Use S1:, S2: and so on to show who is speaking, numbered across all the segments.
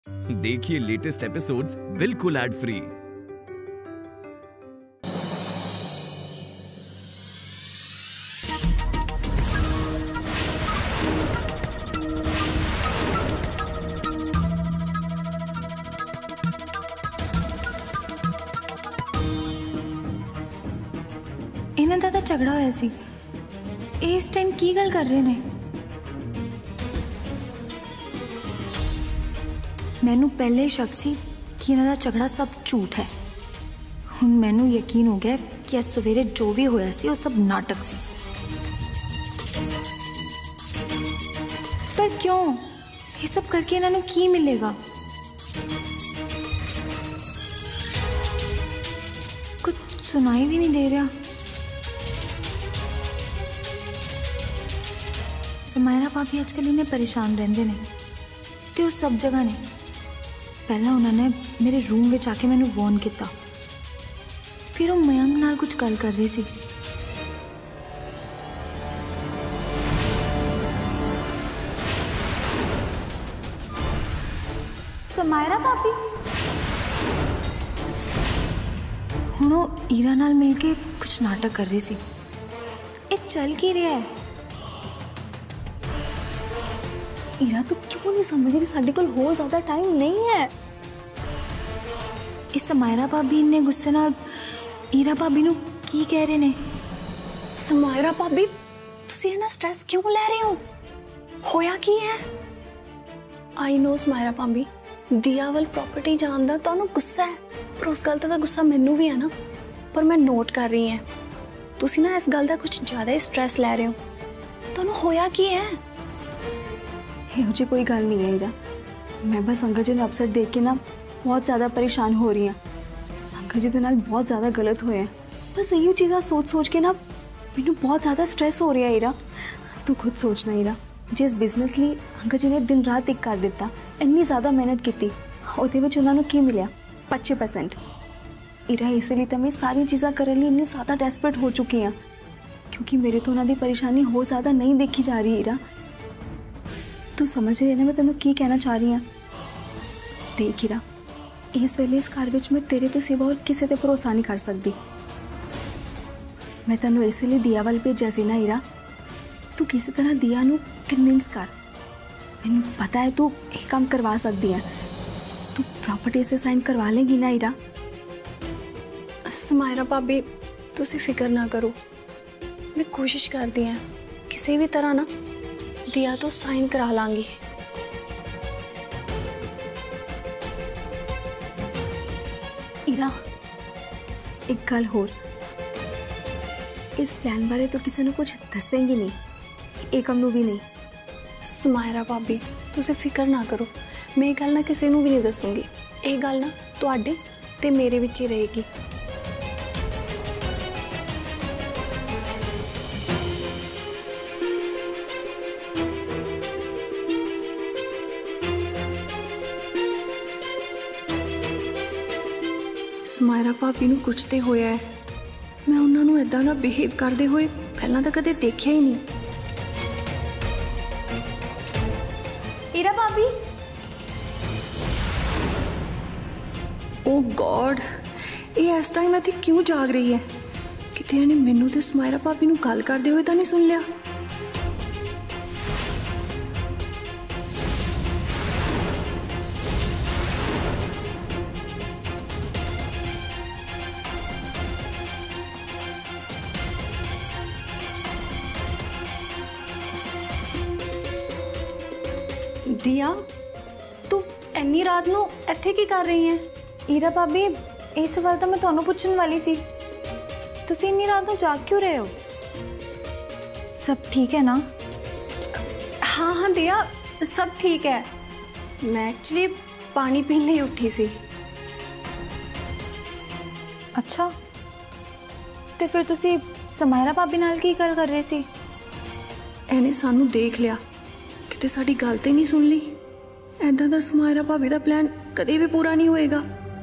S1: देखिए latest episodes बिल्कुल ad free.
S2: इन्हां दा तां झगड़ा होया सी। इस टाइम की गल कर रहे ने? मैनू पहले शक सी कि इन्हां दा झगड़ा सब झूठ है। हुण मैनू यकीन हो गया कि अज सवेरे जो भी होया सी वो सब नाटक सी। पर क्यों? ये सब करके इन्हां नू की मिलेगा? कुछ सुनाई भी नहीं दे रहा। समायरा भाभी आजकल इन्हें परेशान रहंदे ने ते वो सब जगह ने। पहला उन्होंने मेरे रूम में आके मैनू वॉर्न किया, फिर वो मयंक नाल कुछ गल कर रही सी। समायरा भाभी हुण वो ईरा नाल मिलके कुछ नाटक कर रही सी। ये चल की रहा है? ईरा तू क्यों नहीं समझ रही? साडे कोल होर ज्यादा टाइम नहीं है। इस समायरा भाभी ने गुस्से नाल ईरा भाभी नू की कह रहे ने?
S3: समायरा भाभी तुसी इन्ना स्ट्रेस क्यों ले रहे हो? होया की है? आई नो समायरा भाभी, दियावल प्रॉपर्टी जान दा तुहानू गुस्सा है, पर उस गल दा गुस्सा मैनू भी है ना। पर मैं नोट कर रही हैं तुसी ना इस गल दा कुछ ज्यादा ही स्ट्रेस ले रहे हो। तुहानू होया की है?
S4: ਇਹੋ ਜਿਹੀ कोई गल नहीं है ईरा। मैं बस अंकल जी ने अपसेट देख के ना बहुत ज़्यादा परेशान हो रही हैं। अंकल जी के नाल बहुत ज़्यादा गलत होए हैं। बस यही चीज़ा सोच सोच के ना मैनू बहुत ज़्यादा स्ट्रेस हो रहा है ईरा। तू खुद सोचना ईरा, जिस बिजनेस लिए अंकल जी ने दिन रात एक कर दिता, इन्नी ज़्यादा मेहनत की, ਉਹਦੇ ਵਿੱਚ ਉਹਨਾਂ ਨੂੰ ਕੀ ਮਿਲਿਆ? 25%। ईरा इसलिए तो मैं सारी चीज़ा करने लिए इन्नी ज़्यादा डेस्परेट हो चुकी हाँ, क्योंकि मेरे तो उन्होंने परेशानी हो ज़्यादा नहीं देखी जा रही। ईरा तू समझ रही है ना मैं तेनों की कहना चाह रही हाँ? देख ईरा, इस वेले इस घर विच मैं तेरे तो सिवा और किसी ते भरोसा नहीं कर सकती। मैं तेनों इसलिए दिया वाल भेजा सी ना ईरा, तू किसी तरह दिया नू कन्विंस कर। मैनू पता है तू एक काम करवा सकती है। तू प्रॉपर्टी से साइन करवा लेगी ना ईरा?
S3: समायरा भाभी तुसी फिक्र ना करो, मैं कोशिश करती हैं किसी भी तरह ना दिया तो साइन करा लांगी।
S4: ईरा एक गल होर, इस प्लान बारे तो किसी ने कुछ दसेंगी नहीं, एकम नू भी नहीं।
S3: समायरा भाभी तुसी फिक्र ना करो, मैं ये गल ना किसी नू भी नहीं दसूंगी। ये गल ना तुहाडे ते मेरे विच ही रहेगी। समायरा भाभी नू कुछ तो होया है, मैं उन्होंने इदां दा बिहेव करते हुए पहला तो कदे देखिया ही नहीं।
S2: ईरा भाभी
S3: ओ गॉड, ये इस टाइम इत्थे क्यों जाग रही है? किते इहने मैनू ते समायरा भाभी नू गल करते हुए तो नहीं सुन लिया? दिया तू इन्नी रात नू इत्थे की कर रही है?
S2: ईरा भाभी इस सवाल तो मैं तुहानू पूछन वाली सी, तुसी इन्नी रात नू जाग क्यों रहे हो? सब ठीक है ना?
S3: हाँ हाँ दिया सब ठीक है। मैं एक्चुअली पानी पीने लिए उठी सी।
S2: अच्छा ते फिर तुसी समायरा भाभी नाल की गल कर रहे सी?
S3: इहने सानू देख लिया, किते साडी गल ते नहीं सुन ली। ऐदा दा समायरा भाभी दा प्लान कदे भी पूरा नहीं होएगा।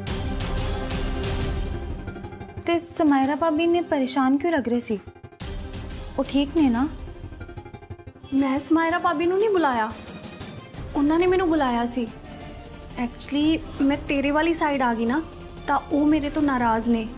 S2: ते समायरा भाभी ने परेशान क्यों लग रहे सी? वो ठीक ने ना?
S3: मैं समायरा भाभी नू नहीं बुलाया, उन्होंने मैनू बुलाया सी। एक्चुअली मैं तेरे वाली साइड आ गई ना तो वो मेरे तो नाराज़ ने।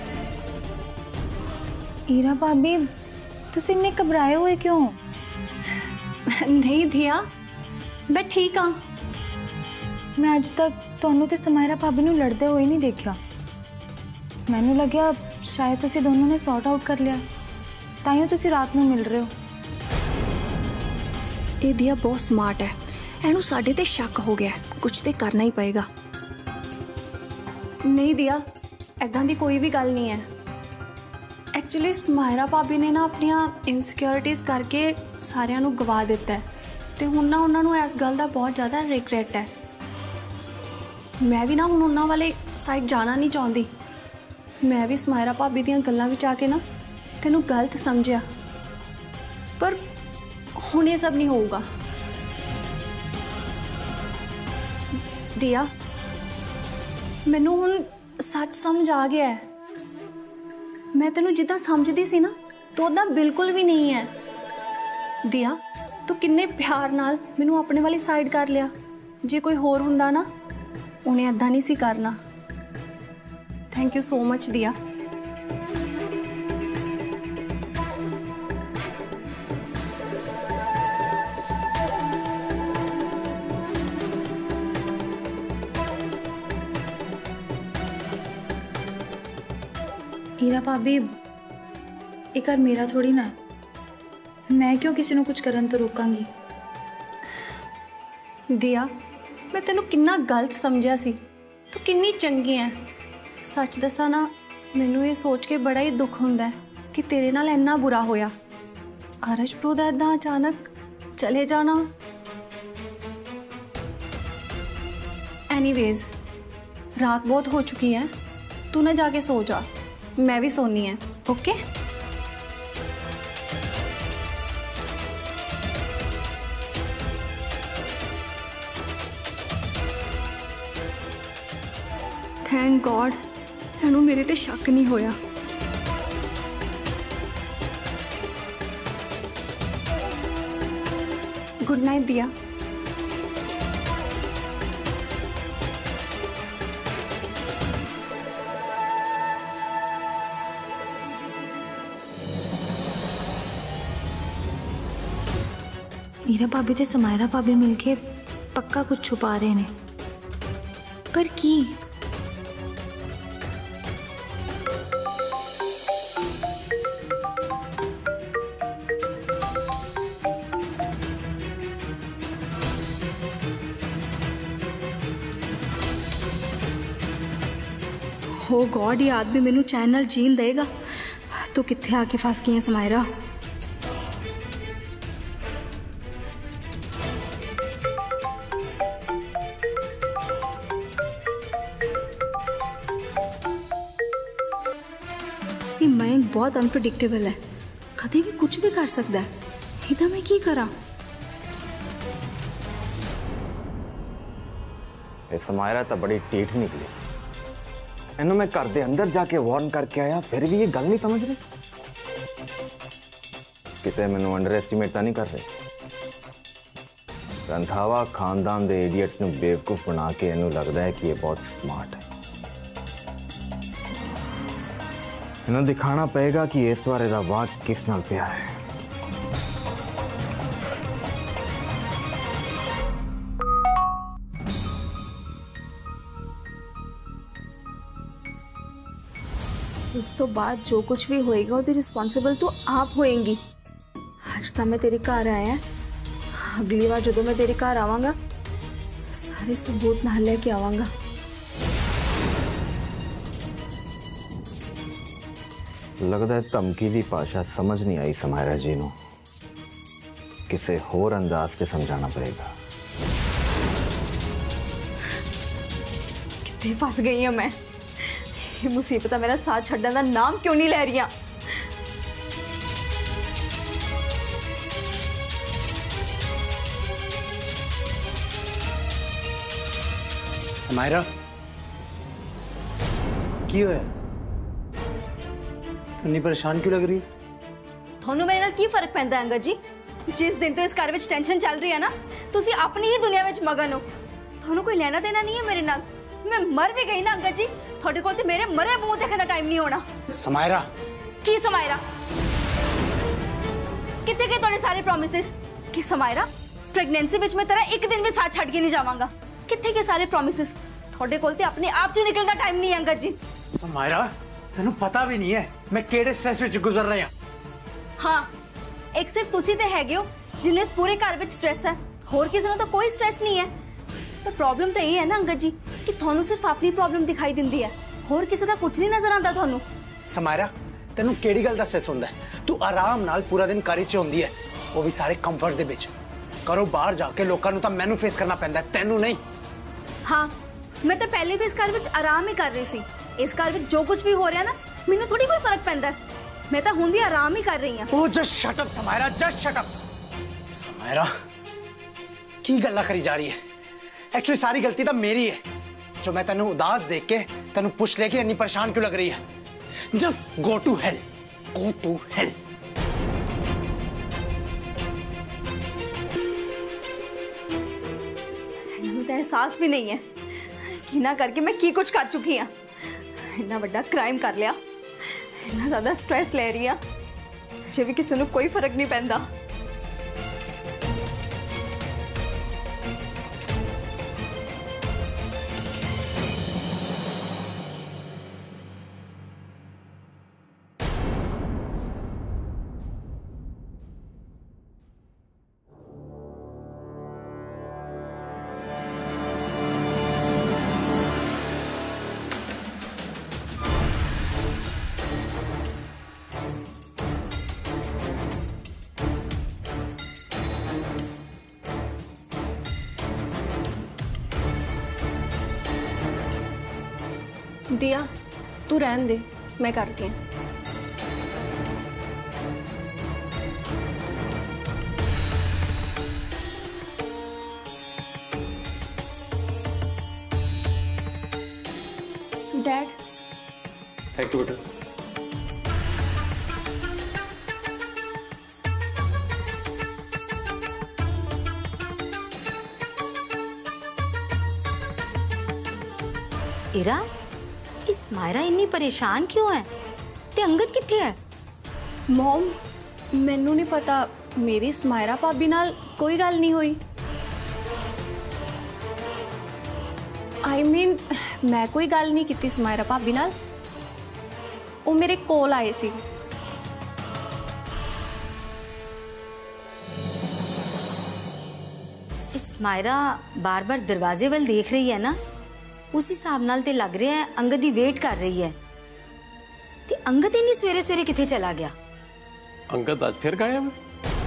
S2: ईरा भाभी तुसी इन्ने घबराए हुए क्यों?
S3: नहीं दिया, मैं ठीक हाँ।
S2: मैं अज तक ਤੁਹਾਨੂੰ ਤੇ ਸਮਾਇਰਾ ਭਾਬੀ ਨੂੰ ਲੜਦੇ ਹੋਏ ਨਹੀਂ ਦੇਖਿਆ। ਮੈਨੂੰ ਲੱਗਿਆ ਸ਼ਾਇਦ ਤੁਸੀਂ ਦੋਨੋਂ ਨੇ ਸੌਰਟ ਆਊਟ ਕਰ ਲਿਆ, ਤਾਂ ਹੀ ਤੁਸੀਂ ਰਾਤ ਨੂੰ ਮਿਲ ਰਹੇ ਹੋ।
S3: ਇਹ ਦਿਆ ਬਹੁਤ ਸਮਾਰਟ ਹੈ, ਇਹਨੂੰ ਸਾਡੇ ਤੇ ਸ਼ੱਕ ਹੋ ਗਿਆ, ਕੁਝ ਤੇ ਕਰਨਾ ਹੀ ਪਏਗਾ। ਨਹੀਂ ਦਿਆ, ਐਦਾਂ ਦੀ ਕੋਈ ਵੀ ਗੱਲ ਨਹੀਂ ਹੈ। ਐਕਚੁਅਲੀ ਸਮਾਇਰਾ ਭਾਬੀ ਨੇ ਨਾ ਆਪਣੀਆਂ ਇਨਸਿਕਿਉਰਿਟੀਜ਼ ਕਰਕੇ ਸਾਰਿਆਂ ਨੂੰ ਗਵਾ ਦਿੱਤਾ ਹੈ ਤੇ ਹੁਣ ਨਾ ਉਹਨਾਂ ਨੂੰ ਇਸ ਗੱਲ ਦਾ ਬਹੁਤ ਜ਼ਿਆਦਾ ਰਿਗਰੈਟ ਹੈ। मैं भी ना हुण उन्हां वाले साइड जाना नहीं चाहती। मैं भी समायरा भाभी दीयां गल्लां विच आके ना तैनूं गलत समझिया, पर हुण ये सब नहीं होऊगा। दिया मैनूं हुण सच समझ आ गया है। मैं तैनूं जिद्दां समझदी सी ना तो उदां बिल्कुल भी नहीं है। दिया तू किन्ने प्यार नाल मैनूं अपने वाली साइड कर लिया, जे कोई होर हुंदा ना उन्हें ऐदा नहीं सी करना। थैंक यू सो मच दिया।
S2: ईरा भाभी ये घर मेरा थोड़ी ना है, मैं क्यों किसी को कुछ करन तो रोकांगी।
S3: दिया मैं तेनू किन्ना गलत समझिया सी, तू किन्नी चंगी है। सच दसा ना मैनू ये सोच के बड़ा ही दुख हुंदा है कि तेरे नाल इन्ना बुरा होया। आरशप्रो दा इदां अचानक चले जाना। एनीवेज रात बहुत हो चुकी है, तू ना जाके सो जा, मैं भी सोनी है। ओके थैंक गॉड इहनूं मेरे ते शक नहीं होया। गुड नाइट दिया।
S2: ईरा भाभी ते समायरा भाभी मिलके पक्का कुछ छुपा रहे ने, पर की?
S4: हो गॉड ये आदमी मैनू चैन नाल जीन देगा तो कित्थे आके फस गई है समायरा। ये मयंक बहुत अनप्रडिक्टेबल है, कभी भी कुछ भी कर सकता है। इदा मैं की करा?
S5: समायरा तो बड़ी टीठ निकली। इन्हों मैं घर के अंदर जाके वार्न करके आया, फिर भी ये गल नहीं समझ रही। किते मैनू अंडर एस्टिमेट तो नहीं कर रहे। रंधावा खानदान के इडियट्स नू बेवकूफ बना के इन्हों लगता है कि ये बहुत स्मार्ट है। इन्हों दिखाना पड़ेगा कि इस बार इहदा वाक किस नाल पिया है।
S4: इस तो बाद जो कुछ भी होएगा वो रिस्पॉन्सिबल तो आप होएंगी। आज तो मैं तेरे घर आया, अगली बार जो मैं तेरे घर आवांगा सारे सबूत नाल लेके आवांगा।
S5: लगता है धमकी की भाषा समझ नहीं आई समायरा जी नू, किसी होर अंदाज से समझाना पड़ेगा।
S4: कितने फंस गई हूं मैं। ये मुसीबत मेरा साथ छड्डन का नाम क्यों नहीं ले रही?
S6: समायरा की होया? तू इन्नी परेशान क्यों लग रही?
S4: थानू मेरे नाल की फर्क पैंदा अंगद जी? जिस दिन तो इस घर विच टेंशन चल रही है ना, तुसी अपनी ही दुनिया विच मगन हो। ਤੁਹਾਨੂੰ कोई लेना देना नहीं है मेरे नाल। मैं मर भी गई ना अंकल जी, ਤੁਹਾਡੇ ਕੋਲ ਤੇ ਮੇਰੇ ਮਰੇ ਮੂੰਹ ਦੇਖਣ ਦਾ ਟਾਈਮ ਨਹੀਂ ਹੋਣਾ।
S6: समायरा
S4: ਕੀ ਸਮਾਇਰਾ? ਕਿੱਥੇ ਗਏ ਤੁਹਾਡੇ ਸਾਰੇ ਪ੍ਰੋਮਿਸਿਸ? ਕਿ ਸਮਾਇਰਾ ਪ੍ਰੈਗਨੈਂਸੀ ਵਿੱਚ ਮੈਂ ਤੇਰਾ ਇੱਕ ਦਿਨ ਵੀ ਸਾਥ ਛੱਡ ਕੇ ਨਹੀਂ ਜਾਵਾਂਗਾ। ਕਿੱਥੇ ਗਏ ਸਾਰੇ ਪ੍ਰੋਮਿਸਿਸ? ਤੁਹਾਡੇ ਕੋਲ ਤੇ ਆਪਣੇ ਆਪ ਚੋਂ ਨਿਕਲਣ ਦਾ ਟਾਈਮ ਨਹੀਂ ਹੈ ਅੰਕਲ ਜੀ।
S6: समायरा तेनू पता भी नहीं है मैं केड़े स्ट्रेस विच गुजर रहा
S4: हाँ, एक सिर्फ तुसी ते हैगे हो जिन्हें इस पूरे घर विच स्ट्रेस है, होर किसी को तो कोई स्ट्रेस नहीं है। पर प्रॉब्लम तो ये है ना अंकल जी कि थानू सिर्फ अपनी प्रॉब्लम दिखाई दिंदी है, होर किसी का कुछ नहीं नजर आता थानू।
S6: समायरा तेनू केड़ी गल दा स्ट्रेस हुंदा है? तू आराम नाल पूरा दिन घर च हुंदी है, वो भी सारे कंफर्ट्स दे विच। करो बाहर जाके लोकां नू तां मैनू फेस करना पैंदा है, तेनू नहीं।
S4: हाँ, मैं तो पहले भी इस घर विच आराम ही कर रही सी। इस घर विच जो कुछ भी हो रहा है ना, मैनू थोड़ी कोई फर्क पैंदा है। मैं तो हुण भी आराम ही कर रही हूं।
S6: Oh just shut up Samaira, just shut up. Samaira की गल्ला करी जा रही है? एक्चुअली सारी गलती तो मेरी है जो मैं तेनू उदास देख के तेनू पूछ ले कि इतनी परेशान क्यों लग रही है। Just go to hell, go to hell.
S4: मैनू तो एहसास भी नहीं है कि ना करके मैं की कुछ कर चुकी हाँ। इतना बड़ा क्राइम कर लिया, इतना ज्यादा स्ट्रेस ले रही हाँ, जे भी किसी को कोई फर्क नहीं पैंदा।
S3: दिया तू रहन दे, मैं करती हूँ। डैड
S7: थैंक यू बेटा।
S8: इरा इस मायरा इन्नी परेशान क्यों है? ते अंगद किथे है?
S3: मॉम मैनू नहीं पता, मेरी समायरा भाभी नाल कोई गल नहीं हुई। आई मीन मैं कोई गल नहीं की समायरा भाभी नाल, वो मेरे कोल आए सी।
S8: इस मायरा बार बार दरवाजे वाल देख रही है ना, उस हिसाब नाल ते लग रहा है अंगद की वेट कर रही है। ते अंगद इन्नी सवेरे सवेरे किथे चला गया?
S7: अंगद आज फिर गायब है?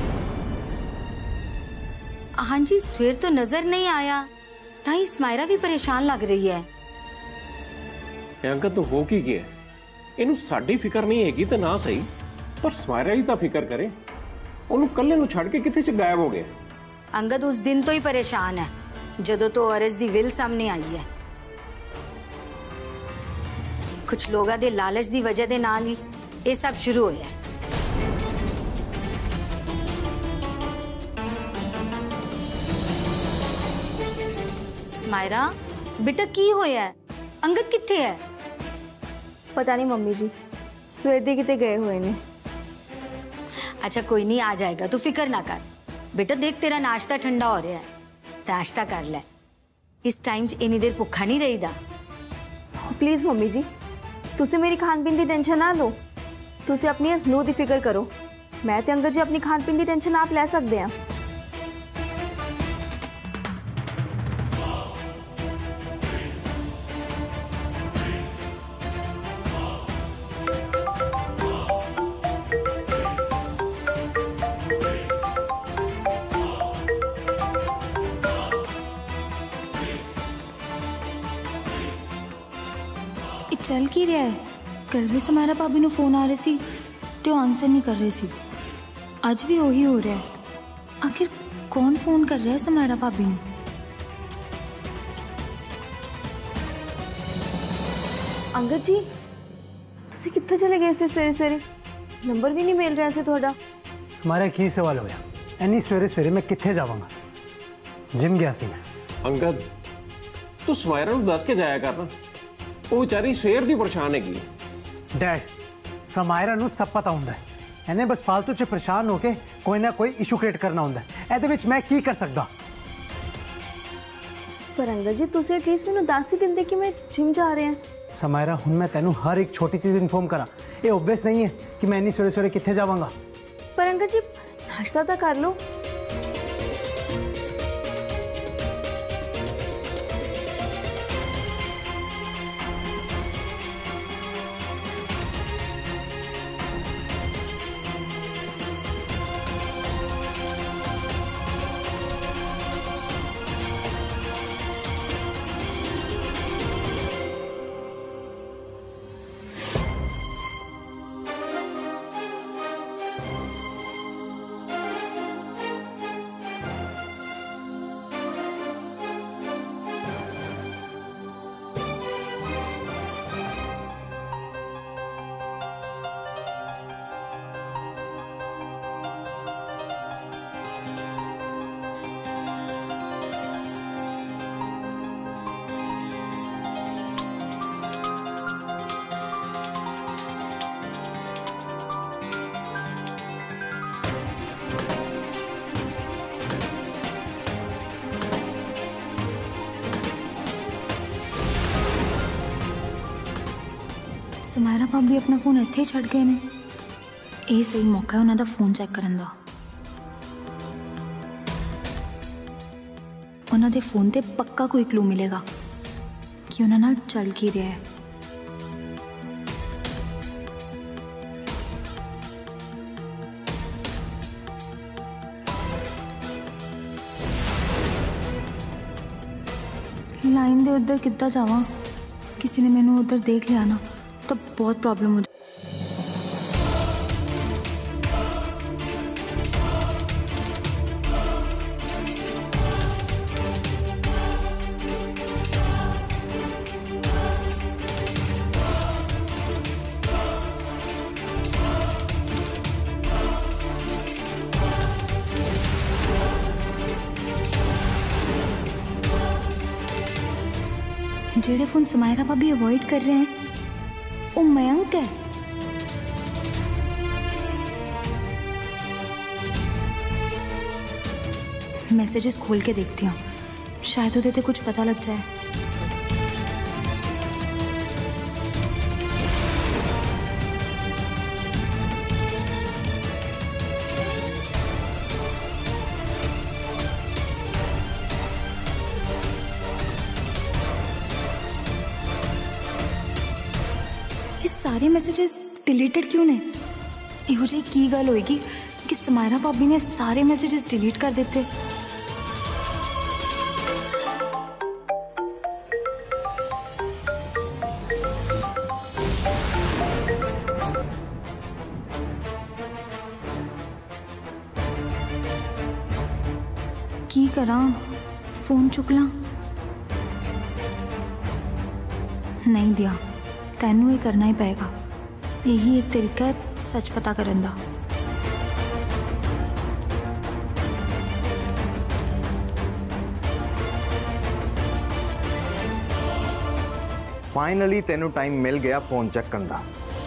S8: हाँ जी, सवेर तो नजर नहीं आया, ताई स्मायरा भी परेशान लग रही है।
S7: अंगद तो हो की गया? इनू साडी फिकर नहीं हैगी तो ना सही, पर स्मायरा ही तो फिकर करे। उन्हों कल्ले नू छड़ के किथे च गायब हो गया?
S8: अंगद उस दिन तो ही परेशान है जदों तो औरस दी विल सामने आई है। कुछ लोगों दे लालच दी वजह दे नाल ही ये सब शुरू होया है। स्मायरा बेटा की होया है? अंगद किथे है?
S4: पता नहीं मम्मी जी, सवेर दे किते गए हुए ने।
S8: अच्छा कोई नहीं, आ जाएगा, तू फिक्र ना कर। बेटा देख तेरा नाश्ता ठंडा हो रहा है, नाश्ता कर ले। इस टाइम इन्नी देर भुखा नहीं रहीदा।
S4: प्लीज मम्मी जी तुसी मेरी खान पीन की टेंशन ना लो, तुसी अपनी इस नूह की फिक्र करो। मैं ते अंगद जी अपनी खान पीन की टेंशन आप ले सकते हैं।
S2: चल की रहा है? कल भी समारा भाभी ਨੂੰ फोन आ रहे सी तो आंसर नहीं कर रहे सी, आज भी वही हो रहा है। आखिर कौन फोन कर रहा है समारा भाभी ਨੂੰ?
S4: अंगद जी तुसी कित्थे चले गए सी सवेरे सवेरे? नंबर भी नहीं मिल रहा सी तुहाडा।
S6: हमारा की सवाल होया? इन्नी सवेरे सवेरे मैं किथे जावांगा? जिम गया सी मैं।
S7: अंगद ਤੂੰ ਸਮਾਇਰਾ ਨੂੰ ਦੱਸ ਕੇ ਜਾਇਆ ਕਰਨਾ। ਉਹ ਵਿਚਾਰੀ ਸਵੇਰ ਦੀ ਪਰੇਸ਼ਾਨ ਹੈਗੀ।
S6: डैड समायरा ਨੂੰ ਸਭ ਪਤਾ ਹੁੰਦਾ ਹੈ, ਇਹਨੇ ਬਸ ਫालतू ਚ ਪਰੇਸ਼ਾਨ ਹੋ ਕੇ ਕੋਈ ਨਾ ਕੋਈ ਇਸ਼ੂ ਕ੍ਰੀਏਟ ਕਰਨਾ ਹੁੰਦਾ ਹੈ। ਇਹਦੇ ਵਿੱਚ ਮੈਂ ਕੀ ਕਰ ਸਕਦਾ?
S4: ਪਰ ਅੰਕਲ ਜੀ ਤੁਸੀਂ ਐਟਲੀਸਟ ਮੈਨੂੰ ਦੱਸ ਹੀ ਦਿੰਦੇ ਕਿ ਮੈਂ ਜਿਮ ਜਾ ਰਹੇ ਹਾਂ।
S6: समायरा ਹੁਣ ਮੈਂ ਤੈਨੂੰ ਹਰ ਇੱਕ ਛੋਟੀ ਚੀਜ਼ ਇਨਫੋਰਮ ਕਰਾਂ, ਇਹ ਓਬਵੀਅਸ ਨਹੀਂ ਹੈ ਕਿ ਮੈਂ ਇੰਨੀ ਸਵੇਰੇ ਸਵੇਰੇ ਕਿੱਥੇ ਜਾਵਾਂਗਾ।
S4: पर अंकल जी नाश्ता तो कर लो।
S2: समायरा भाभी अपना फोन ਇੱਥੇ ਹੀ ਛੱਡ ਗਏ ਨੇ। ਇਹ ਸਹੀ ਮੌਕਾ ਹੈ ਉਹਨਾਂ ਦਾ ਫੋਨ ਚੈੱਕ ਕਰਨ ਦਾ। ਉਹਨਾਂ ਦੇ ਫੋਨ ਤੇ ਪੱਕਾ ਕੋਈ ਕਲੂ ਮਿਲੇਗਾ ਕਿ ਉਹਨਾਂ ਨਾਲ ਚੱਲ ਕੀ ਰਿਹਾ ਹੈ। लाइन दे उधर कितना जावा, किसी ने मैंने उधर देख लिया ना तो बहुत प्रॉब्लम हो जाए। जेड़े फोन समायरा भाभी अवॉइड कर रहे हैं वो मयंक है। मैसेजेस खोल के देखती हूँ, शायद उधर से कुछ पता लग जाए। सारे मैसेजेस डिलीटेड क्यों ने? इहो जी की गल होएगी कि समायरा भाभी ने सारे मैसेजेस डिलीट कर देते। की करा, फोन चुक ला? नहीं दिया, तेनू ही करना ही पेगा। यही एक तरीका है सच पता करन दा।
S5: फाइनली तेनू टाइम मिल गया फोन चक्कन दा।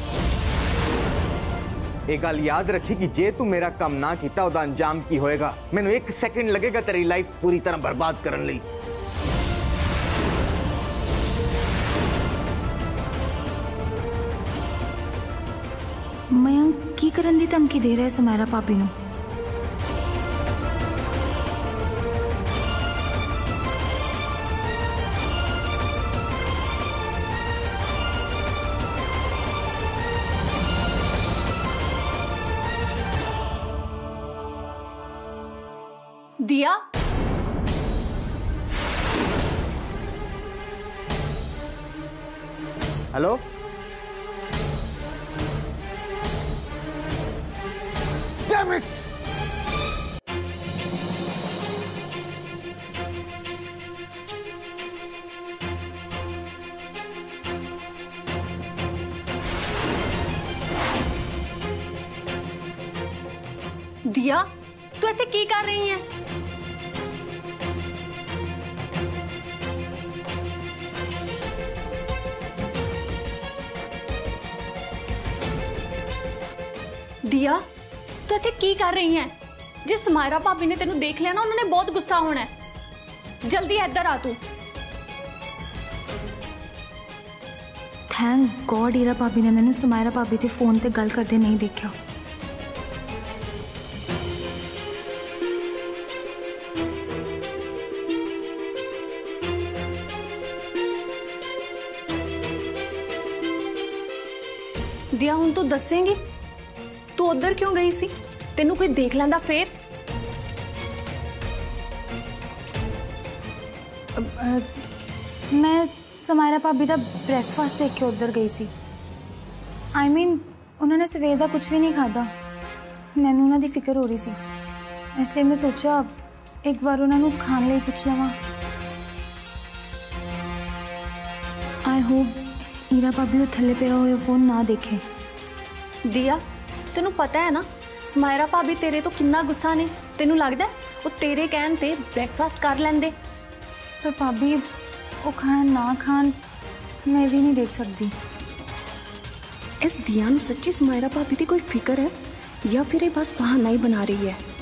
S5: एक गल याद रखी कि जे तू मेरा काम ना किया उदा अंजाम की होएगा। मैनू एक सेकंड लगेगा तेरी लाइफ पूरी तरह बर्बाद करने लई।
S2: मयंक की करन दी धमकी दे रहा है समायरा भाभी नू।
S3: दिया
S5: हेलो Damn it!
S3: दिया तू इत्थे की कर रही है? दिया तू इत्थे की कर रही है? जे समायरा भाभी ने तेनू देख लिया ना उन्होंने बहुत गुस्सा होना है। जल्दी इधर आ तू।
S2: थैंक गॉड ईरा भाभी ने मैनू समायरा भाभी के फोन ते गल करते नहीं देखा।
S3: दिया हुण तू दसेंगी तू उधर क्यों गई सी? तेनू कोई देख लैंदा फिर?
S2: मैं समायरा भाभी का ब्रेकफास्ट देख के उधर गई सी। आई मीन उन्होंने सवेर का कुछ भी नहीं खादा। मैनू उन्हों की फिक्र हो रही सी, इसलिए मैं सोचा एक बार उन्होंने खाने लिए पूछ लवा। आई होप ईरा भाभी वो थले पे हुए फोन ना देखे।
S3: दिया तेनू पता है ना समायरा भाभी तेरे तो कितना गुस्सा ने। तेनू लगदा है वो तेरे कहन ते ब्रेकफास्ट कर लेंदे?
S2: पर भाभी वो खाना ना खान मैं भी नहीं देख सकती।
S3: इस दिया नू सच्ची समायरा भाभी की कोई फिक्र है या फिर ये बस बहाना ही बना रही है?